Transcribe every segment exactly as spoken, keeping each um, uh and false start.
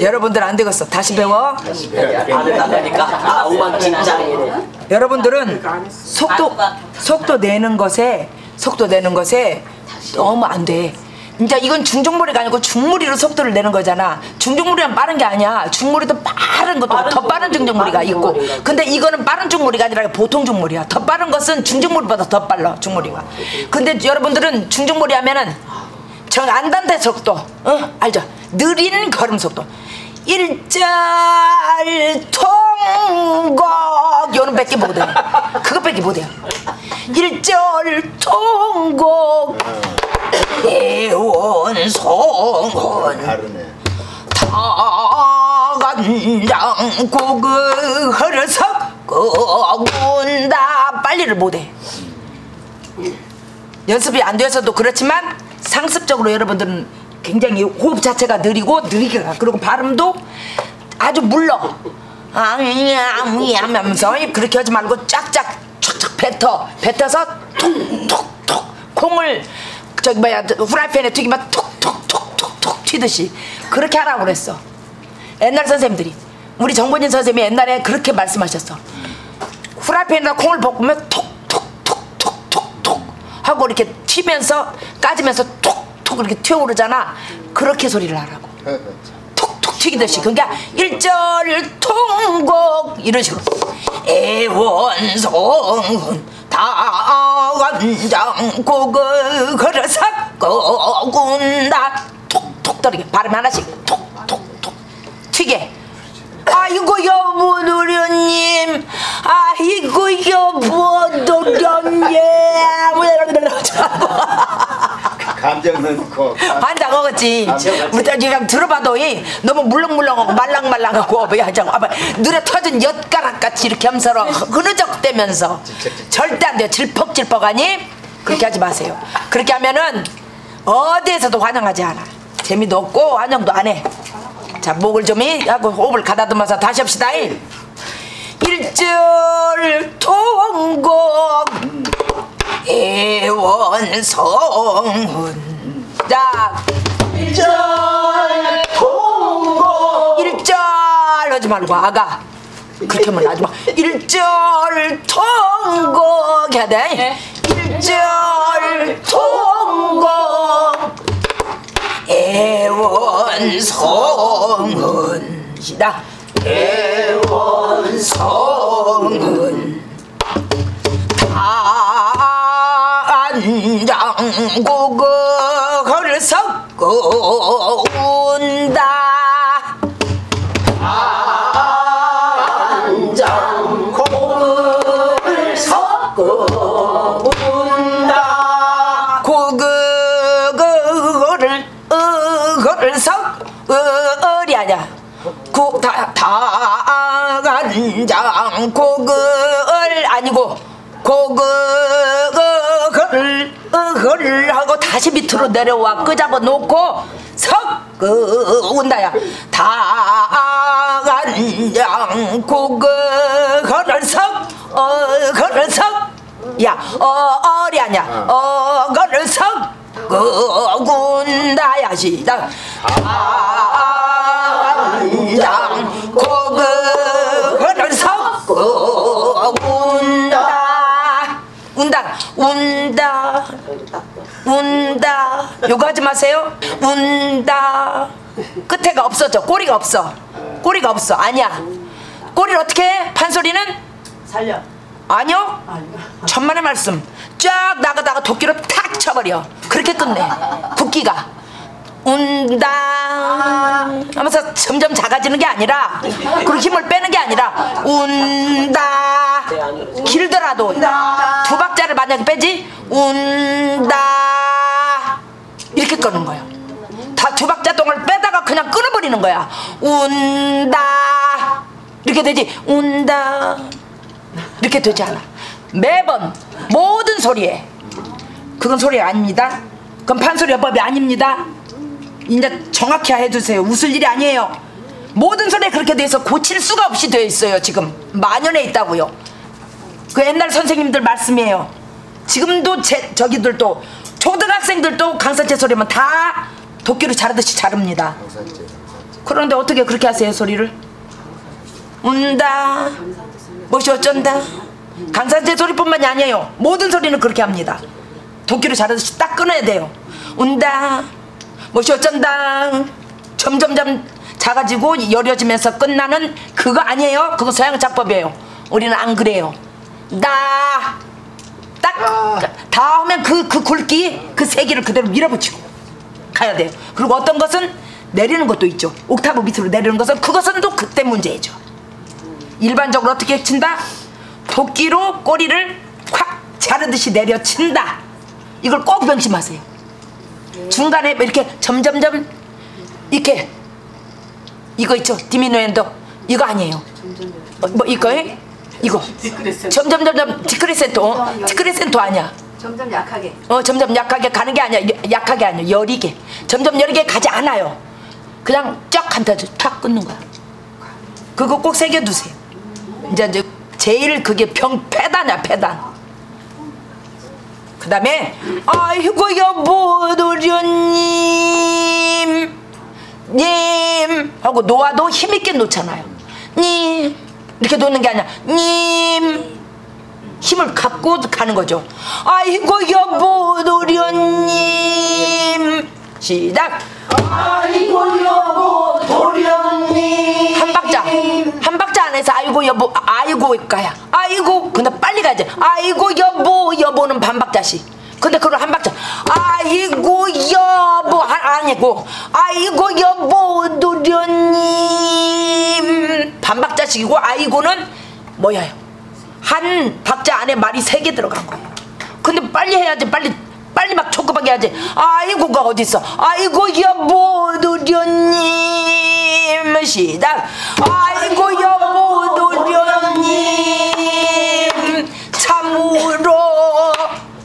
여러분들 안 되겠어. 다시 배워. 다시 배워야겠다. 아, 엉망진창이네. 여러분들은 속도 속도 내는 것에 속도 내는 것에 너무 안 돼. 그러니까 이건 중종무리가 아니고 중무리로 속도를 내는 거잖아. 중종무리는 빠른 게 아니야. 중무리도 빠른 것도 빠른 더 빠른 중종무리가 있고. 근데 이거는 빠른 중무리가 아니라 보통 중무리야. 더 빠른 것은 중종무리보다 더 빨라 중무리가. 근데 여러분들은 중종무리 하면은 정 안단대 속도, 어? 알죠? 느린 걸음 속도. 일절 통곡 요는 밖에 못해. 그것밖에 못해요. 일절 통곡 대원송은 다간장 고그 허르석고군다 빨리를 못해. 연습이 안 돼서도 그렇지만 상습적으로 여러분들은 굉장히 호흡 자체가 느리고 느리게 가. 그리고 발음도 아주 물러. 아미야미 하면서 그렇게 하지 말고 쫙쫙 촥촥 뱉어. 뱉어서 톡톡톡 콩을 저기 뭐야 후라이팬에 튀기면 톡톡톡톡톡 튀듯이 그렇게 하라고 그랬어. 옛날 선생님들이. 우리 정본진 선생님이 옛날에 그렇게 말씀하셨어. 후라이팬에다 콩을 볶으면 톡톡톡톡톡톡 하고 이렇게 튀면서 까지면서 톡톡 이렇게 튀어오르잖아. 그렇게 소리를 하라고. 톡톡 튀기듯이. 그러니까 일절 통곡 이런 식으로. 애원송 다간장 고그 걸어서고군다 톡톡 떨리게. 발음 하나씩 톡톡톡 튀게. 아이고 여보 도련님, 아이고 여보 도련님. 감정 넣고 반장 먹었지. 우리 그냥 들어봐도 이 너무 물렁물렁하고 말랑말랑하고 뭐야 하자고 눈에 터진 엿가락같이 이렇게 하면서 흐느적대면서 절대 안 돼요. 질퍽질퍽하니 그렇게 하지 마세요. 그렇게 하면은 어디에서도 환영하지 않아. 재미도 없고 환영도 안 해. 자, 목을 좀 하고 호흡을 가다듬어서 다시 합시다. 일절 통곡 애원성은. 자, 일절 통곡. 일절 하지 말고 아가. 그렇게 하면 하지 마. 일절 통곡 해야 돼. 일절 통곡 애원성은 시다. 애원성은 간장 고거를 섞어 온다. 간장 고거를 섞어 온다. 고거를 어거를 섞 어리 아냐. 고 다 다간장 고거를 아니고 고거를 어거를 하고 다시 밑으로 내려와 끄잡아 놓고 섞어 온다야. 다간장 고거를 섞 어거를 섞 야 어리 아냐. 어거를 섞 고군다 시작. 간장 고거를 섞어 운다. 운다 운다 운다. 요거 하지 마세요. 운다. 끝에가 없어져. 꼬리가 없어. 꼬리가 없어. 아니야. 꼬리를 어떻게 해? 판소리는? 살려. 아니요. 천만의 말씀. 쫙 나가다가 도끼로 탁 쳐버려. 그렇게 끝내. 붓기가 운다 하면서 점점 작아지는 게 아니라, 그리고 힘을 빼는 게 아니라 운다. 길더라도 두 박자를 만약에 빼지 운다 이렇게 끄는 거야. 다 두 박자 동안 빼다가 그냥 끊어버리는 거야. 운다 이렇게 되지. 운다 이렇게 되지 않아. 매번 모든 소리에. 그건 소리 아닙니다. 그건 판소리 여법이 아닙니다. 이제 정확히 해주세요. 웃을 일이 아니에요. 모든 소리에 그렇게 돼서 고칠 수가 없이 되어 있어요. 지금 만연해 있다고요. 그 옛날 선생님들 말씀이에요. 지금도 제, 저기들도 초등학생들도 강산채 소리면 다 도끼로 자르듯이 자릅니다. 그런데 어떻게 그렇게 하세요 소리를? 운다 뭐시 어쩐다. 강산제 소리뿐만이 아니에요. 모든 소리는 그렇게 합니다. 도끼로 자르듯이 딱 끊어야 돼요. 운다 뭐시 어쩐다. 점점점 작아지고 여려지면서 끝나는 그거 아니에요. 그거 서양 작법이에요. 우리는 안 그래요. 나 딱 다 하면 그, 그 굵기 그 세기를 그대로 밀어붙이고 가야 돼요. 그리고 어떤 것은 내리는 것도 있죠. 옥타브 밑으로 내리는 것은 그것은 또 그때 문제죠. 일반적으로 어떻게 친다? 도끼로 꼬리를 확 자르듯이 내려친다. 이걸 꼭 명심하세요. 중간에 이렇게 점점점 이렇게 이거 있죠. 디미누엔도 이거 아니에요. 어, 뭐 이거에 이거 점점점점 디크리센토 디크리센토 아니야. 점점 약하게. 어 점점 약하게 가는 게 아니야. 약하게 아니야. 여리게. 점점 여리게 가지 않아요. 그냥 쫙 한다 탁 끊는 거야. 그거 꼭 새겨두세요. 이제 이제 제일 그게 병 패단이야 패단. 그 다음에 아이고 여보 도련님 님 하고 놓아도 힘있게 놓잖아요. 님 이렇게 놓는 게 아니라 님 힘을 갖고 가는 거죠. 아이고 여보 도련님 시작. 아이고 여보 도련님. 한 박자 한 박자 안에서 아이고 여보 아이고 가야 아이고 근데 빨리 가야지. 아이고 여보 여보는 반 박자씩. 근데 그걸 한 박자 아이고 여보 아, 아니고 아이고 여보 도련님 반 박자씩이고 아이고는 뭐야 한 박자 안에 말이 세 개 들어간 거예요. 근데 빨리 해야지. 빨리 빨리 막 촉급하게 해야지. 아이고가 어딨어. 아이고 여보 도련님 시작. 아이고 여보 도련님 참으로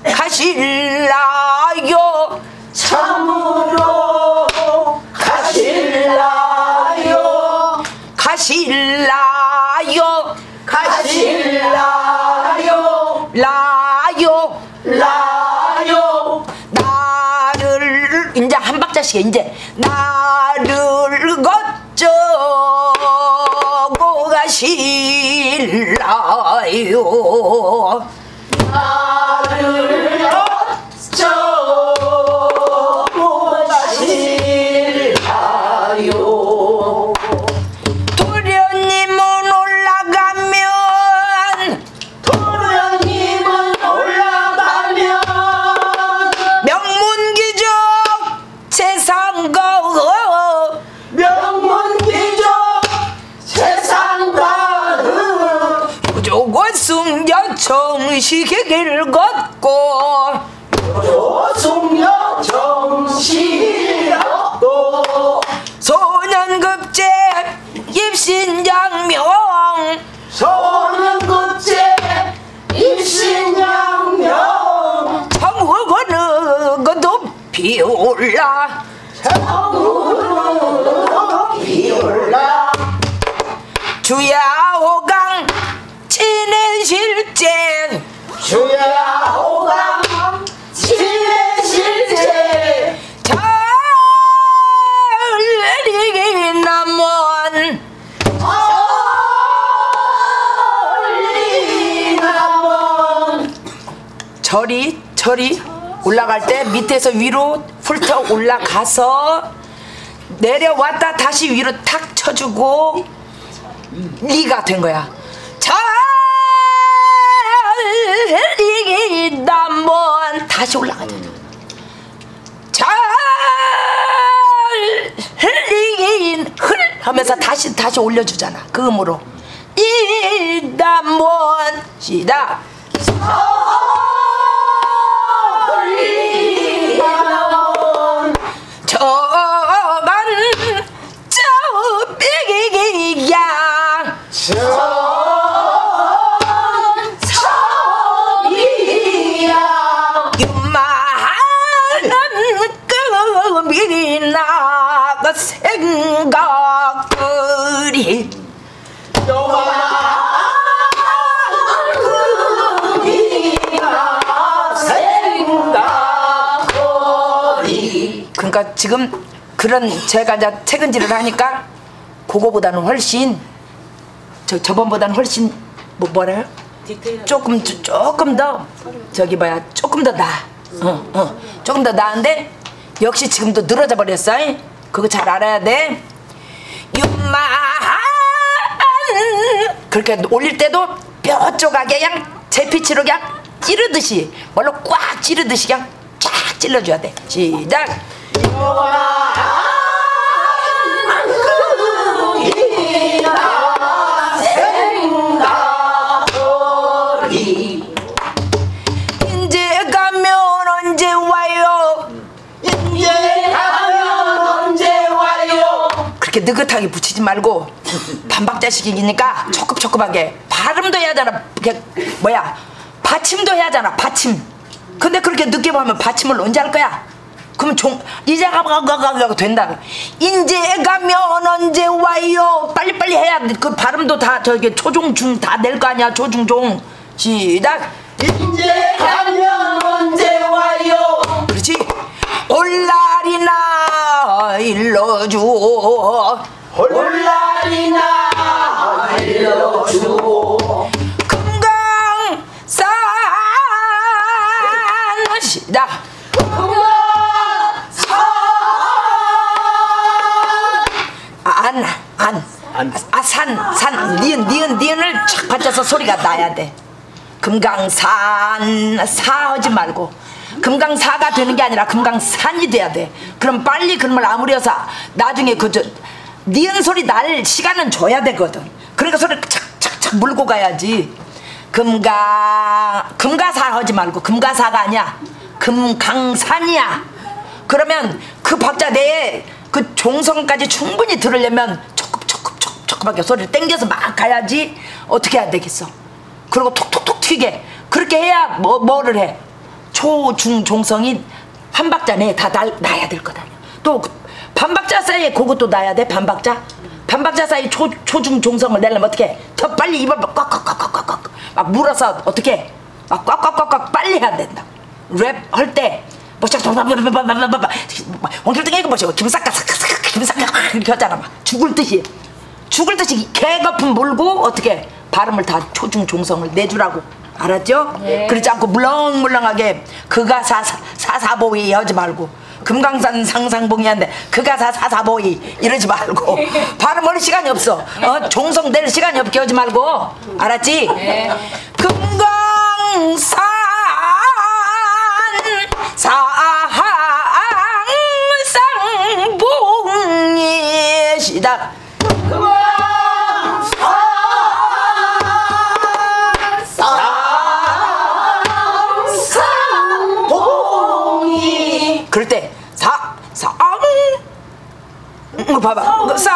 가실라요. 참으로 가실라요. 가실라요. 가실라요. 라요. 라요. 나를 이제 한 박자씩 이제 나를 거쩌고 가실라요. 나를 어쩌고 가실라요. 도련님은 올라가면 도련님은 올라가면 명문기적 세상거 명문기적 세상과 무조건 승려 정식의 길을 걷고 조승려 정신이었고 소년급제 입신양명 소년급제 입신양명 정후거는 그 높이 올라 정으로 비올라 주야호강 친해실제 주야 호강 친해실제 잘리기 남원 얼리남원 절이 절이 올라갈 때 밑에서 위로 훑어 올라가서 내려왔다 다시 위로 탁 쳐주고 리가 된 거야. 잘리기 남원 다시 올라가자. 잘리긴 흘 하면서 다시 다시 올려주잖아. 그 음으로 이 남원 시작. 얼리남원 저간 저 삐기기야 저이야 유만한 끔이 나가 생각들이 요만큼이나 생각거리 그러니까 지금 그런 제가 이제 퇴근질을 하니까 그거보다는 훨씬 저 저번보다는 훨씬 뭐 뭐래요? 조금 조, 조금 더 저기 뭐야 조금 더 나아. 어, 어. 조금 더 나은데 역시 지금도 늘어져 버렸어. 그거 잘 알아야 돼. 윤만 그렇게 올릴 때도 뼈 조각에 그냥 제피치로 그냥 찌르듯이 뭘로 꽉 찌르듯이 그냥 쫙 찔러줘야 돼. 시작. 이제 가면 언제 와요? 이제 가면 언제 와요? 그렇게 느긋하게 붙이지 말고 반박자식이니까 촉급촉급하게 발음도 해야 하잖아. 그게 뭐야 받침도 해야 하잖아. 받침. 근데 그렇게 늦게 보면 받침을 언제 할 거야? 그럼 종 이제 가가가가 된다. 인제 가면 언제 와요? 빨리빨리 해야 그 발음도 다 저기 초중중 다 낼 거 아니야. 초중중. 시작. 이제 가면 언제 와요? 그렇지. 올라리나 일러줘. 올라리나 알려줘. 금강산 시작. 안, 안, 안. 아, 산, 산, 니은, 니은, 니은을 촥 받쳐서 소리가 나야 돼. 금강산, 사 하지 말고. 금강사가 되는 게 아니라 금강산이 돼야 돼. 그럼 빨리 그놈을 아무려서 나중에 그, 저, 니은 소리 날 시간은 줘야 되거든. 그러니까 소리를 착착착 물고 가야지. 금강, 금가사 하지 말고 금가사가 아니야. 금강산이야. 그러면 그 박자 내에 그 종성까지 충분히 들으려면 촉급촉급촉급하게 소리를 땡겨서 막 가야지. 어떻게 해야 되겠어? 그리고 톡톡톡 튀게. 그렇게 해야 뭐, 뭐를 해? 초, 중, 종성이 한 박자 내에 다 나, 나야 될 거다. 또 반박자 사이에 그것도 나야 돼. 반박자. 반박자 사이 초, 초, 중, 종성을 내려면 어떻게 해? 더 빨리 입을 꽉꽉꽉꽉꽉 막 물어서 어떻게 해? 막 꽉꽉꽉꽉 빨리 해야 된다. 랩 할 때 원킬등이 이거 뭐죠? 김사까 김사까 이렇게 하잖아. 막 죽을 듯이 죽을 듯이 개거품 물고 어떻게 발음을 다 초중 종성을 내주라고. 알았죠? 네. 그렇지 않고 물렁물렁하게 그가 사사보이 하지 말고 금강산 상상봉이한데 그가 사사보이 이러지 말고 발음할 시간이 없어. 어? 종성 낼 시간이 없게 하지 말고. 알았지? 네. 금강산 상상봉이 시작. 그럴 때 사, 사, 음, 봐봐. 사,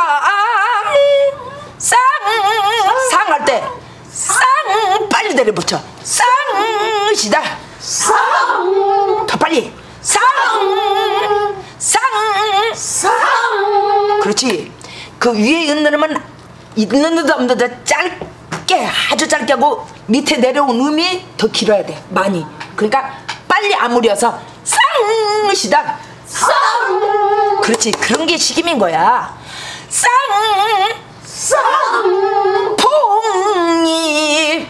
쌍, 상 할 때 쌍 빨리 내려붙여. 쌍 시다. 쌍 더 빨리. 쌍, 쌍, 쌍. 그렇지. 그 위에 있는 음은 있는 듯 없는 듯 짧게 아주 짧게 하고 밑에 내려온 음이 더 길어야 돼. 많이. 그러니까 빨리 아무려서 쌍 시작. 쌍. 그렇지. 그런 게 식임인 거야. 쌍. 쌍. 봉이.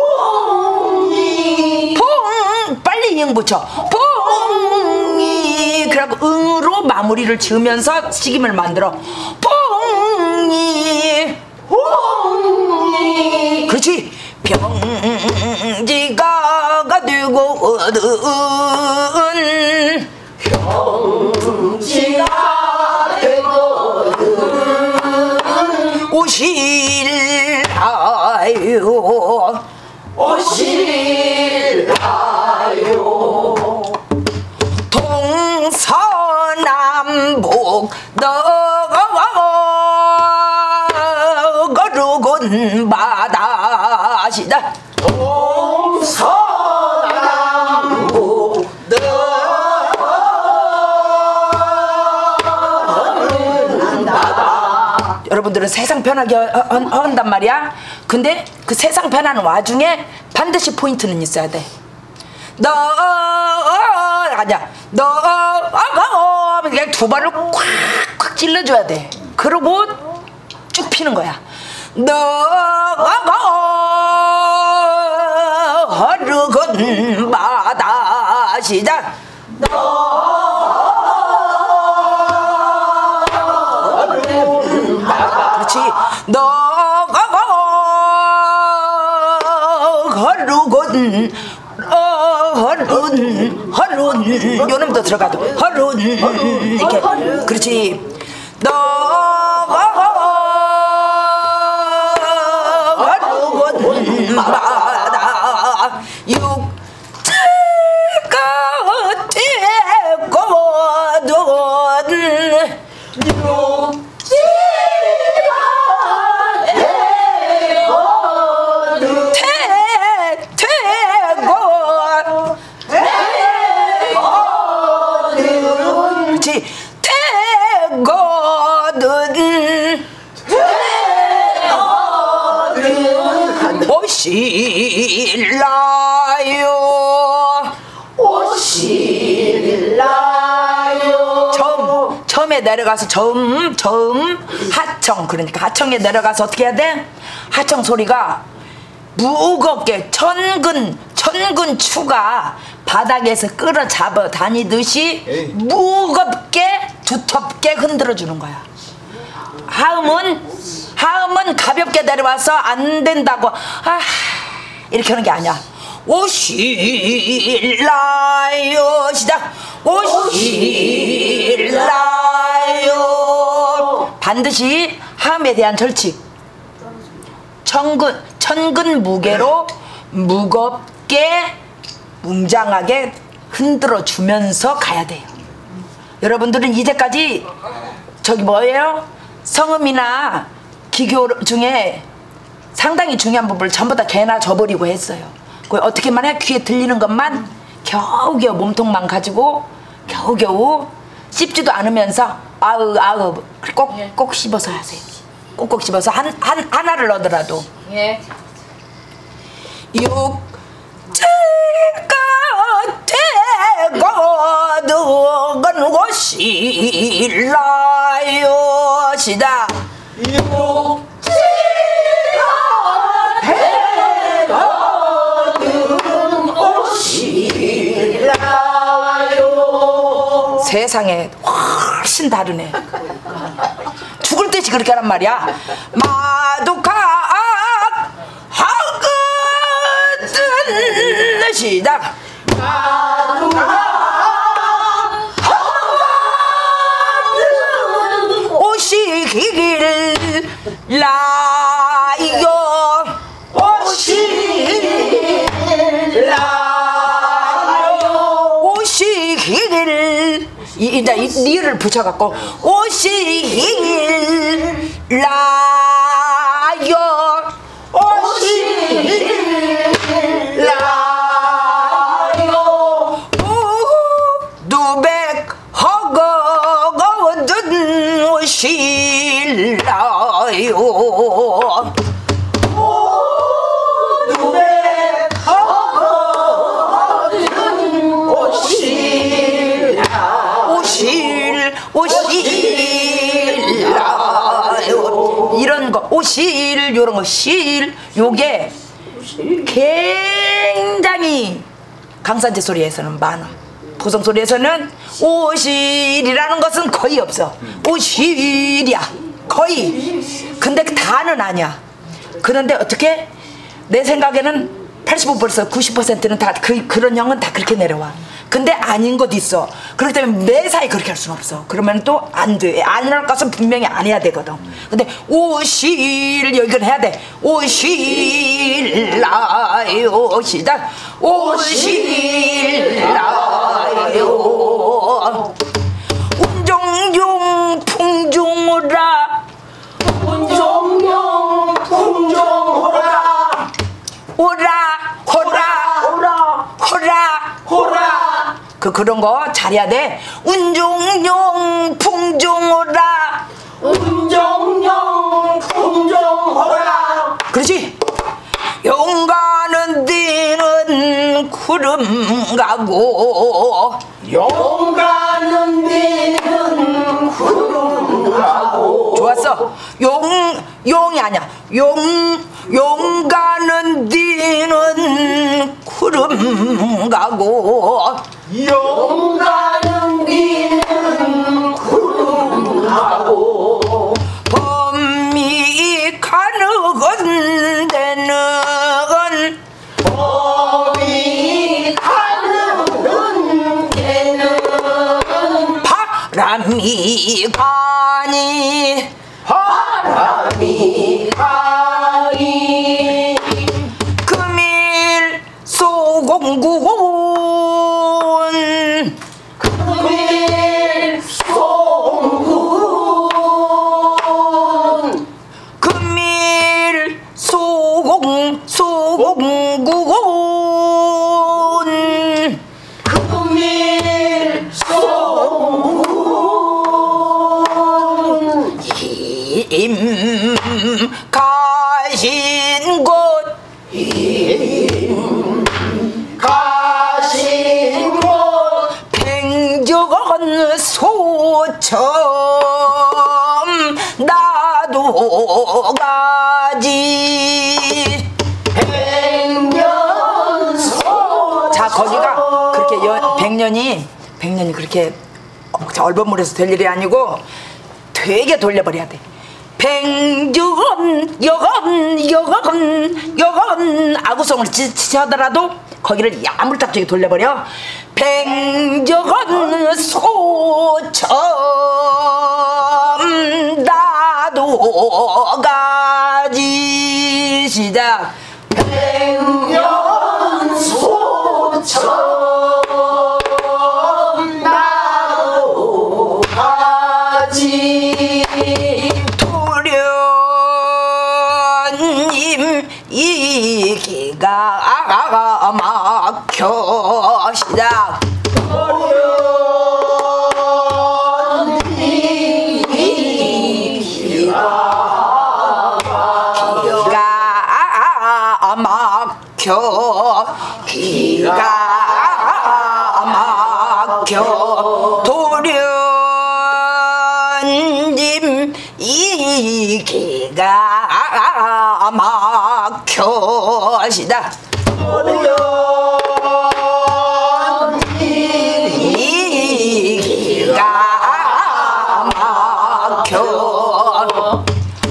봉이. 봉. 빨리 이응 붙여. 봉이. 그러고 응으로 마무리를 지으면서 식임을 만들어. 봉이. 봉이. 그렇지. 병지가 가되고 얻은 병지가 되거든 오실하요 오실하요 동서남북 너거르곤 바다시다. 동서남북 너거르는 바다. 여러분들은 세상 편하게 한단 말이야. 근데 그 세상 편하는 와중에 반드시 포인트는 있어야 돼. 너 아니야. 너 그냥 두 두 발을 콱콱 찔러줘야 돼. 그러고 쭉 피는 거야. 너가 흐르건 바다 시작. 그렇지. 너가 흐르건 허룬 허룬 요놈도 들어가도 허룬 이렇게 그렇지. 너가 허룬 마다 육체가 되거든 오실라요 오실라요. 처음 처음에 내려가서 처음 처음 하청. 그러니까 하청에 내려가서 어떻게 해야 돼? 하청 소리가 무겁게 천근 천근 추가 바닥에서 끌어잡아 다니듯이 에이. 무겁게 두텁게 흔들어 주는 거야. 하음은 하음은 가볍게 내려와서 안 된다고 아 이렇게 하는 게 아니야. 오실라요 시작. 오실라요. 반드시 하음에 대한 절칙. 천근 천근 무게로 무겁게 웅장하게 흔들어 주면서 가야 돼요. 여러분들은 이제까지 저기 뭐예요? 성음이나 기교 중에 상당히 중요한 부분을 전부 다 개나 줘버리고 했어요. 어떻게만 해? 귀에 들리는 것만 겨우겨우 몸통만 가지고 겨우겨우 씹지도 않으면서 아으 아으 꼭 꼭 씹어서 하세요. 꼭꼭 씹어서 한, 한, 하나를 얻으라도 예. 육체가 되거든 오실라요 시다. 육체가 되거든 오실라요. 세상에 훨씬 다르네. 죽을 듯이 그렇게 하란 말이야. 마두카 하거든 시작. 마두카 오시기를 라요 오시라요 오시기를 이, 이제 이 리를 붙여갖고 오시기를 라요 오시라요 두백 허거거든 오실라요 두백 허거든 오실라요 오실 오실라요 이런 거 오실 요런 거 실 요게 굉장히 강산제 소리에서는 많아. 보성 소리에서는 오실이라는 것은 거의 없어. 오실이야 거의. 근데 다는 아니야. 그런데 어떻게 내 생각에는 팔십오 퍼센트 구십 퍼센트는 다 그, 그런 형은 다 그렇게 내려와. 근데 아닌 것 있어. 그렇기 때문에 매사에 그렇게 할 수는 없어. 그러면 또 안 돼. 안 할 것은 분명히 안 해야 되거든. 근데 오실 여기는 해야 돼. 오실라요 시작. 오실라요 운종용 풍종오라 운종용 풍종호라 오라 호라 호라 호라 호라 그 그런 거 잘해야 돼. 운종용 풍종오라 운종용 풍종호라 그렇지. 용가는 뒤는 구름 가고 용가는 뒤는 알았어. 용 용이 아니야. 용 용가는 뒤는 구름 가고 용가는 뒤는 구름 가고 범이 가는 데는 범이 가는 데는 바람이 가니 바람이 가니 금일 소공구군 금일 송군 금일 소공 소공구군 금일 송군 힘 가신 곳 가신 곳 팽정한 소청 나도 가지. 백년소 자 거기가 그렇게 연, 백년이 백년이 그렇게 얼버무려서 될 일이 아니고 되게 돌려버려야 돼. 백년 여건 여건 여건 아구성을 지치하더라도 거기를 야물딱지게 돌려버려. 백년 소청 나도 가지. 시작. 백년 소청 나도 가지 도련님 이 기가 막혀. 시작. 도련님 이 기가 기가 막혀 기가 막혀 도련님 이 기가 막혀. 시작. 이 기가 막혀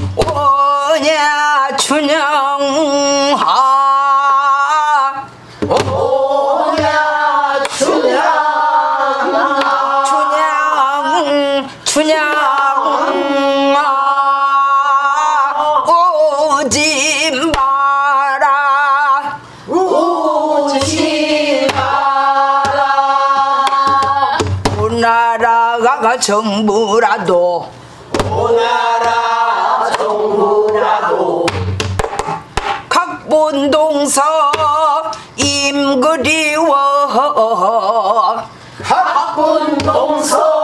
오냐 춘향아 오냐 춘향아 춘향 춘향아 오지 마라 오지 마라 오나라가 정부라도 오나라 정부라도 각본동서 임그리워 학군동서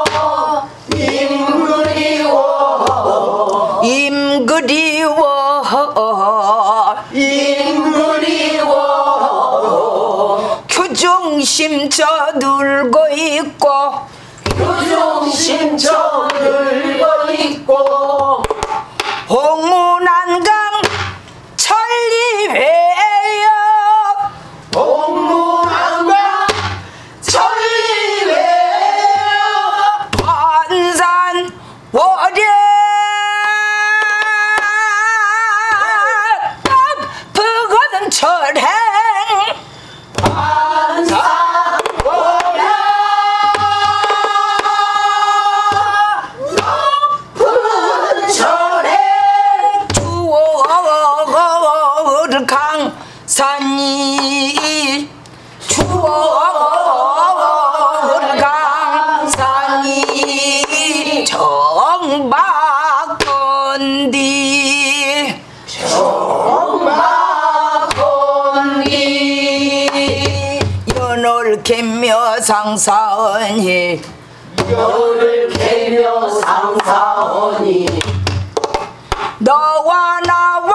임그리워 임그리워 임그리워 규정심 저들고 있고 교정심 저들고 있고 홍문안강 천리회여 홍문안강 천리회여 관산 월에 푸거든 철행 반산 월야 높은 철에 추월 강산이 추월 강산이 정박건디 정박건디 연월 개묘 상사언이 열을 개며 상사언이 너와 나와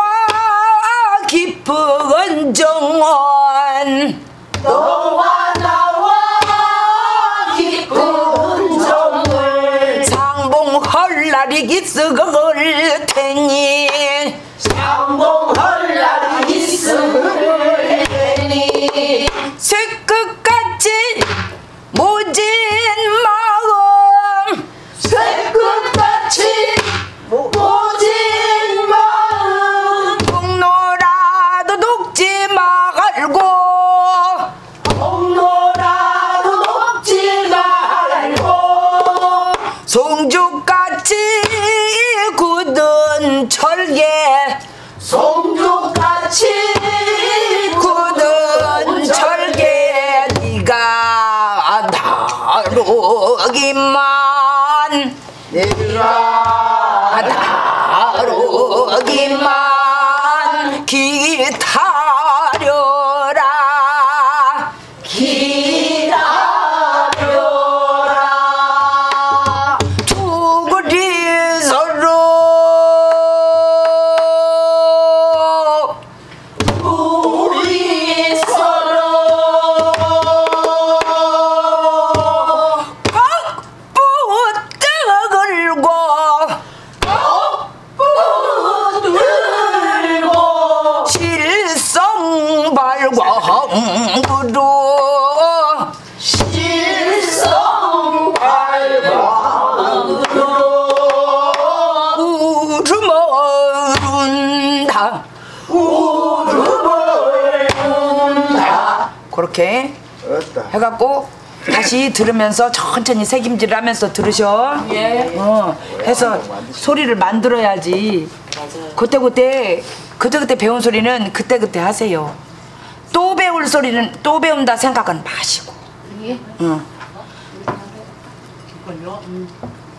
깊은 정원 너와 나와 깊은 정을 상봉 헐날이 기스걸 다루기만 내가 다루기만 기다려라 기다려라 두구리 서로 우리 서로 붙들고 들고 실성발광으로 실성발광으로 울음어른다 울음을 운다 그렇게 어따 해갖고 다시 들으면서 천천히 새김질을 하면서 들으셔. 예. 어, 해서 소리를 만들어야지. 그때그때 그때그때 배운 소리는 그때그때 하세요. 또 배울 소리는 또 배운다 생각은 마시고. 예. 응. 이걸요? 음.